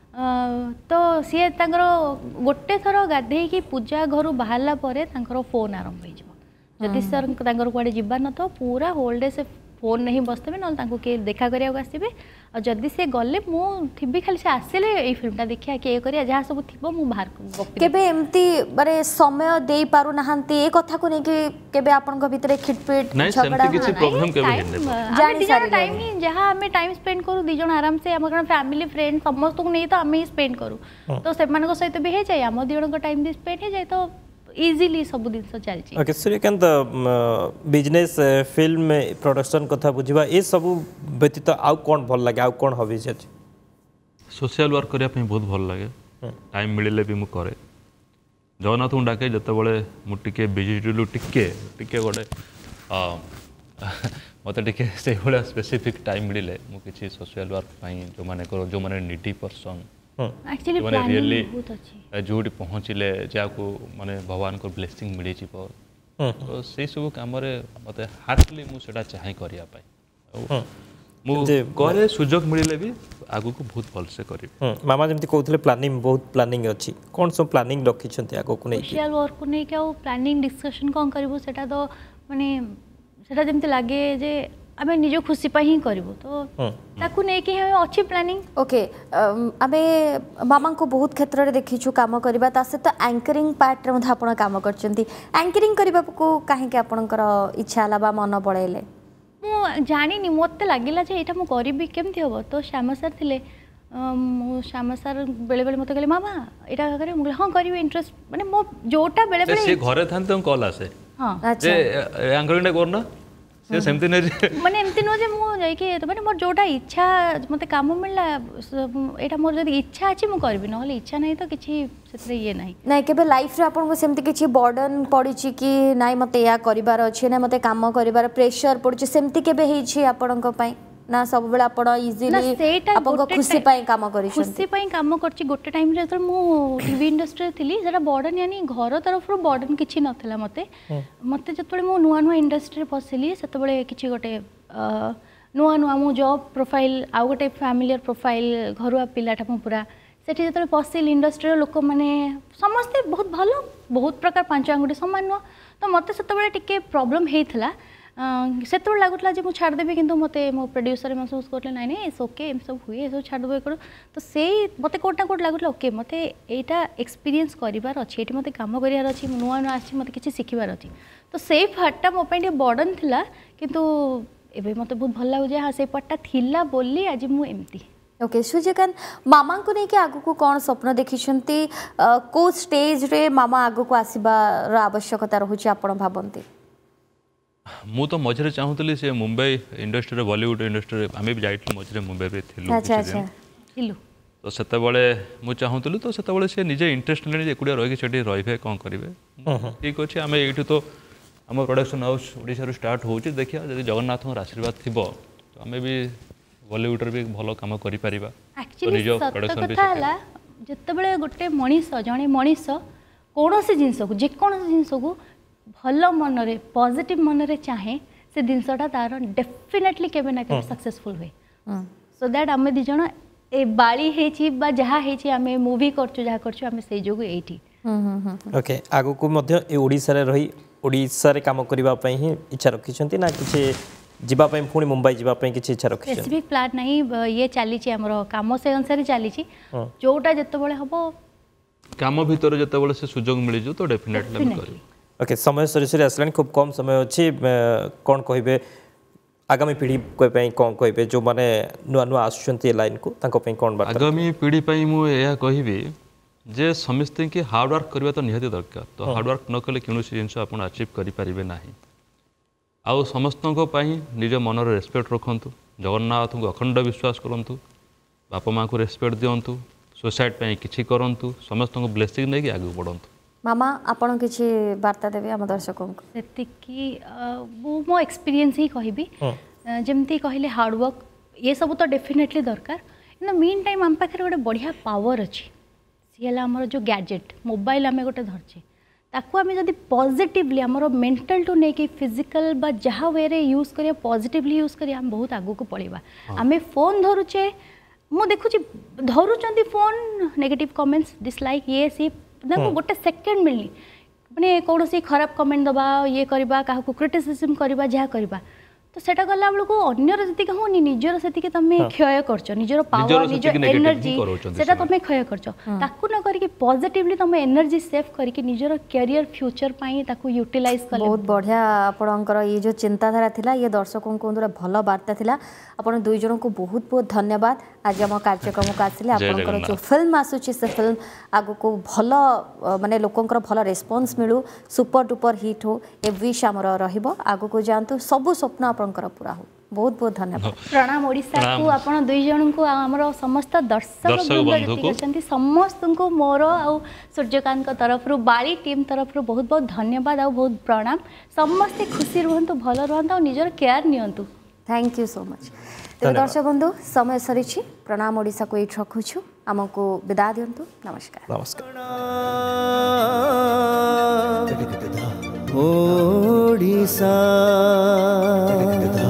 तो सी तांकर गोटे थरो गाधे की पूजा घरु बाहरला परे तांकर फोन आरंभ हो जिवो जदि सर तांकर कुआडे जिबा न तो पूरा होल डे से फोन नहीं बसते ना के देखा करिया आसबे और जदि से गले मु थी खाली से आसले ए फिल्मटा देखिया के करिया जहाँ सब थिबो मु बाहर केबे एमती माने समय देई पारु नाहंती ए कथा को नै कि केबे आपन को भीतर खिटपिट झगड़ा किछि प्रॉब्लम केबे हेले जानि सारी टाइम ही जहाँ हमें टाइम स्पेंड करू दी जण आराम से हमर फैमिली फ्रेंड समस्त को नै तो हमें स्पेंड करू तो से मानको सहित भी हे जाय हम दी जण को टाइम भी स्पेंड हे जाय तो इजीली सब दिन से चलची okay Suryakant business film production कथा बुझिबा ए सब व्यतीत आउ कोन भल लागे आउ कोन हॉबीज अछि सोशल वर्क करिया पे बहुत भल लागे टाइम मिलले भी मु करे जगन्नाथ को डाके जते बळे मु टिके बिजी डुलु टिके गोटे मते टिके से बळे स्पेसिफिक टाइम मिलले मु किछि सोशल वर्क पई जो माने नीडी पर्सन एक्चुअली प्लानिंग बहुत अच्छी जोटी पहुँचले जाको माने भगवान को ब्लेसिंग मिली छिपो तो से सब काम रे मते हार्टली मु सेटा चाहे करिया पाई मु करे सुजोग मिलले भी आगु को बहुत भल से करी मामा जेमति कहउथले प्लानिंग बहुत प्लानिंग अछि कोन सब प्लानिंग रखि छथि आगु को नै सोशल वर्क को नै के प्लानिंग डिस्कशन कोन करबो सेटा तो माने सेटा जेमति लागे जे आमे निजो खुशी पा ही करबो तो ताकू नै कि हम अच्छी प्लानिंग ओके आमे मामा को बहुत क्षेत्र रे देखि छु काम करबा ता से तो एंकरिंग पार्ट रे मधा आपण काम करचंती एंकरिंग करबा को काहे के आपणकर इच्छा लाबा मन पड़ेले मु जानि नि मते लागिला जे एटा मु करबी केमथि होबो तो श्याम सर थिले मु श्याम सर बेले बेले मते कहले मामा एटा करे मु हां करबी इंटरेस्ट माने मो जोटा बेले बेले से घरे थान तो कॉल आसे हाँ जे एंकरिंग करना से सेमती नहीं माने एमती नुह जे मु जाइके माने मोर जोटा इच्छा मते काम मिलला एटा मोर जदी इच्छा अछि मु करबी नहले इच्छा नहीं तो किछि सेतरे ये नहीं नाइ केबे लाइफ रे आपन को सेमती किछि बर्डन पड़ी छि कि नाइ मते या करिवार अछि ना मते काम करिवार प्रेशर पड़ी छि सेमती केबे हेइ छि आपन को पई ना सब बेला आपण इजीली आपन को खुशी पई काम करि छि खुशी पई काम करछि गोटे टाइम रे तो मु टीवी इंडस्ट्री रे थिली जरा बर्डन यानी घर तरफ रो बर्डन किछि नथला मते मते जतबे मु नुआ नुआ इंडस्ट्री रे पसिली सेतबे किछि गोटे नुआ नुआ मु जॉब प्रोफाइल आ गोटे फैमिलियर प्रोफाइल घरुआ पिलाटा मु पूरा सेठी जतबे पसिल इंडस्ट्री रो लोक माने समस्त बहुत भलो बहुत प्रकार पांच आंगुठी समान नुआ तो मते सेतबे टिके प्रॉब्लम हेइथला सेत लगुला जे छाड़ देवी कि मत मो प्रोड्यूसर महसूस करते ना नहीं ओके एम सब हुए सब छाड़ देवे तो से मत कोटा कोट लगुला ओके मत यहाँ एक्सपीरियंस करार अच्छे ये मत कम करार अच्छी नुआ नुआ आसी मत किसी शिखबार अच्छी तो से पार्टा मो बर्डन थिला किंतु एबे मत बहुत भल लगे हाँ से पार्टा थिला बोली आज मुझे ओके सूर्यकांत मामा को लेकिन आगु को कौन स्वप्न देखिछंती को स्टेज रे मामा आगु को आसीबार आवश्यकता रहुची आपण भाबंती मु तो मझे चाहूली से मुंबई इंडस्ट्री बॉलीवुड इंडस्ट्री आम भी जाइल मझे मुंबई में थिलु तो से मु चाहूली तो से सी निजे इंटरेस्ट ने एकुटिया रही रे कौन करेंगे ठीक अच्छे आम ये तो आम प्रोडक्शन हाउस ओडिशा स्टार्ट हो देखिए जब जगन्नाथ आशीर्वाद थी तो आम भी बॉलीवुड भी भल कम कर जिते गोटे मनीष जड़े मनीष कौन सी जिनस को जेकोसी जिनस को भल मन रे पॉजिटिव मन रे चाहे से जिनसटा तार डेफिनेटली केबे ना केबे सक्सेसफुल हुए सो दैट आमे दी जण ए बाली हेची बा जहा हेची आमे मूवी करछु जहा करछु आमे सेई जोगु एठी ओके आगु को मध्य ए ओडिसा रे रही ओडिसा रे काम करबा पई ही इच्छा रखिसंती ना किछि जिबा पई पुणी मुंबई जिबा पई किछि इच्छा रखिसंती स्पेसिफिक प्लान नहीं ये चली छि हमरो काम से अनुसार चली छि जोटा जत्ते बळे हबो काम भीतर जत्ते बळे से सुजोग मिली जो तो डेफिनेटली हम करियो ओके समय सरी आसलानी खूब कम समय अच्छी कौन कहे आगामी पीढ़ी कौन कहे जो मैंने नुआ नुआ आसुँच लाइन को कौन आगामी पीढ़ी मुझे कहि जे समस्त की हार्डवर्क करवा तो निहाती दरकार तो हार्डवर्क न कले कौन जिन आप अचीव करें ना आउ समस्त निज मन रेस्पेक्ट रखु जगन्नाथ को अखंड विश्वास करूँ बापा माँ को रेस्पेक्ट दिंतु सोसाइटी किसी करूँ समस्त को ब्लेसिंग नहीं आगे बढ़ु मामा आपण किछि वार्ता देबे हम दर्शकों को सेतिकी मो एक्सपीरियंस ही कहबी जेमती कहले हार्ड वर्क ये सब तो डेफिनेटली दरकार इन मीन टाइम हम पाखे गोटे बढ़िया पावर अच्छी सी हमर जो गैजेट मोबाइल आम गोटे धरचे ताकू आम जब पॉजिटिवली हमर मेंटल टू नहीं कि फिजिकल बा जहाँ वे रे यूज करिया पॉजिटिवली यूज करिया हम बहुत आगू को पड़ेबा आम फोन धरुचे मु देखुची धरुचंती फोन नेगेटिव कमेंट्स डिसलाइक ये सी गोटे सेकेंड मिलनी मैंने कौन सी खराब कमेंट दबा ये करवा क्या क्रिटिसिज्म करवा जहाँ करवा तो सेटा गला बेलू अन्यर जी होनी निजर से तुम क्षय कर निजर पावर निज एनर्जी से तुम क्षय कर न करके पॉजिटिवली तुम एनर्जी सेव करके निजर कैरियर फ्यूचर ताकू यूटिलाइज कर बहुत बढ़िया आपणकर ये जो चिंताधारा थिला ये दर्शकों को भल वार्ता थिला आपण दुई जन को बहुत बहुत धन्यवाद आज आम कार्यक्रम को आसिले आपणकर जो फिल्म आसुची से फिल्म आगु को भल माने लोकंकर भल रेस्पॉन्स मिलू सुपर डुपर हिट हो ए विश आमर रहिबो आगु को जानतु सब स्वप्न आपणकर पूरा हो बहुत बहुत धन्यवाद प्रणाम ओडिसा को आपण दुई जन को हमर समस्त दर्शक बंधु समस्त को मोर आ सूर्यकांत को तरफ बाली टीम तरफ बहुत बहुत धन्यवाद आ बहुत प्रणाम समस्त खुशी रुहंतु भल रुहंतु और निजर केयर नियंतु थैंक यू सो मच तेरे दर्शक बंधु समय सरी प्रणाम ओडिसा को ये रखुछु आमको विदा दियंतु नमस्कार नमस्कार ओडिसा